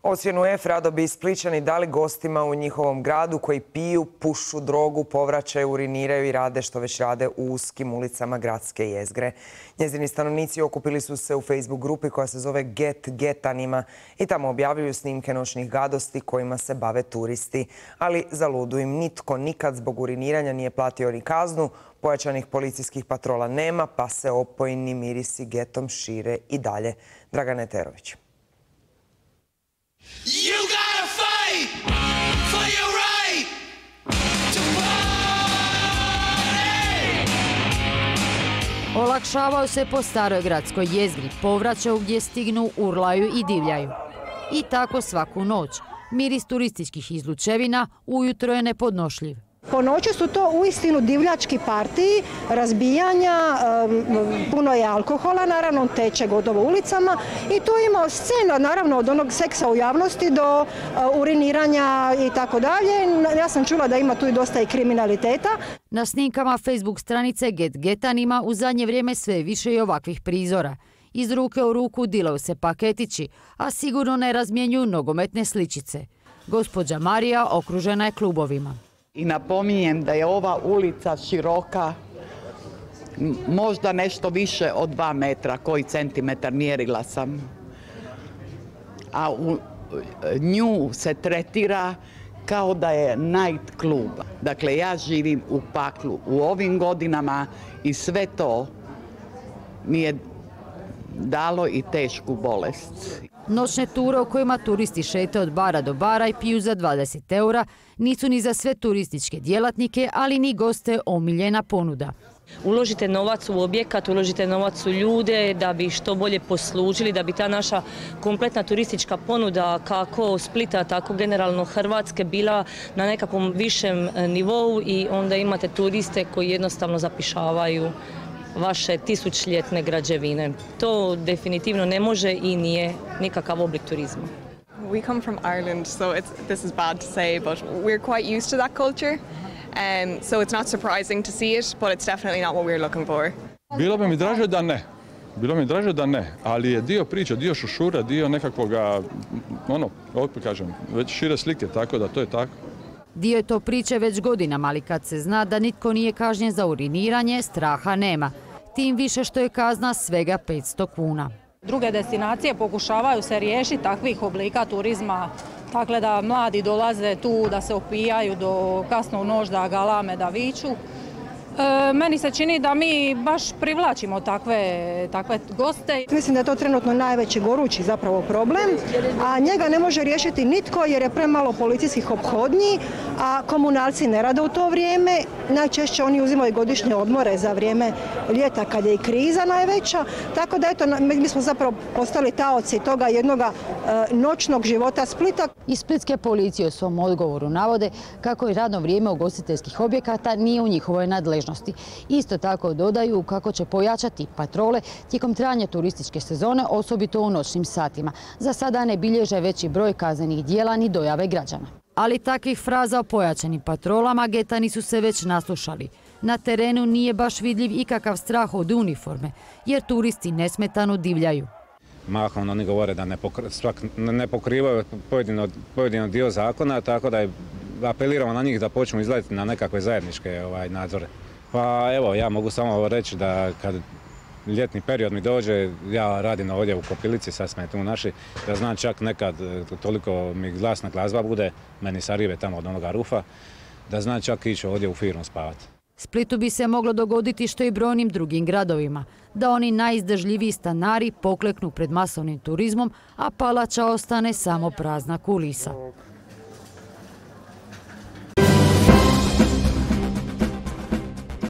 Ocjenu F rado bi Splićani dali gostima u njihovom gradu koji piju, pušu drogu, povraćaju, uriniraju i rade što već rade u uskim ulicama gradske jezgre. Njezini stanovnici okupili su se u Facebook grupi koja se zove Get Getanima i tamo objavljuju snimke noćnih gadosti kojima se bave turisti. Ali za ludu im nitko nikad zbog uriniranja nije platio ni kaznu, pojačanih policijskih patrola nema, pa se opojni mirisi getom šire i dalje. Dragane Terović. You gotta fight for your right to party. Olakšavaju se po staroj gradskoj jezgri, povraćaju gdje stignu, urlaju i divljaju. I tako svaku noć. Miris turističkih izlučevina ujutro je nepodnošljiv. Po noći su to uistinu divljački partiji, razbijanja, puno je alkohola, naravno teče gotovo ulicama i tu ima scena, naravno od onog seksa u javnosti do uriniranja i tako dalje. Ja sam čula da ima tu i dosta i kriminaliteta. Na snimkama Facebook stranice Get Getanima u zadnje vrijeme sve više i ovakvih prizora. Iz ruke u ruku dilaju se paketići, a sigurno ne razmjenjuju nogometne sličice. Gospođa Marija okružena je klubovima. I napominjem da je ova ulica široka možda nešto više od 2 metra, koji centimetar, mjerila sam. A u nju se tretira kao da je night klub. Dakle, ja živim u paklu u ovim godinama i sve to mi je dalo i tešku bolest. Noćne ture u kojima turisti šete od bara do bara i piju za 20 eura nisu ni za sve turističke djelatnike, ali ni goste omiljena ponuda. Uložite novac u objekat, uložite novac u ljude da bi što bolje poslužili, da bi ta naša kompletna turistička ponuda kako Splita, tako generalno Hrvatske bila na nekakvom višem nivou i onda imate turiste koji jednostavno zapišavaju vaše tisućljetne građevine. To definitivno ne može i nije nikakav oblik turizma. We come from Ireland, so this is bad to say, but we're quite used to that culture. So it's not surprising to see it, but it's definitely not what we're looking for. Bilo bi mi draže da ne. Bilo mi draže da ne, ali je dio priče, dio šušura, dio nekakvoga, opet kažem, već šire slike, tako da to je tako. Dio je to priče već godinama, ali kad se zna da nitko nije kažnjen za uriniranje, straha nema. Tim više što je kazna svega 500 kuna. Druge destinacije pokušavaju se riješiti takvih oblika turizma, dakle da mladi dolaze tu, da se opijaju do kasno u noć, da galame, da viču. Meni se čini da mi baš privlačimo takve goste. Mislim da je to trenutno najveći gorući zapravo problem, a njega ne može riješiti nitko jer je premalo policijskih ophodnji, a komunalci ne rade u to vrijeme. Najčešće oni uzimaju godišnje odmore za vrijeme ljeta kad je i kriza najveća, tako da eto, mi smo zapravo postali taoci toga jednoga noćnog života Splita. Iz splitske policije u svom odgovoru navode kako i radno vrijeme ugostiteljskih objekata nije u njihovoj nadležnosti. Isto tako dodaju kako će pojačati patrole tijekom trajanja turističke sezone, osobito u noćnim satima. Za sada ne bilježe veći broj kaznenih djela ni dojave građana. Ali takvih fraza o pojačanim patrolama Getani su se već naslušali. Na terenu nije baš vidljiv ikakav strah od uniforme, jer turisti nesmetano divljaju. Mahom oni govore da ne pokrivaju pojedino dio zakona, tako da apeliramo na njih da počnu izlaziti na nekakve zajedničke nadzore. Pa evo, ja mogu samo reći da kad ljetni period mi dođe, ja radim ovdje u Kopilici, sad smo tu naši, da znam čak nekad toliko mi glasna glazba bude, meni sarive tamo od onoga rufa, da znam čak ići ovdje u firmu spavati. Splitu bi se moglo dogoditi što i brojnim drugim gradovima, da oni najizdržljiviji stanari pokleknu pred masovnim turizmom, a palača ostane samo prazna kulisa.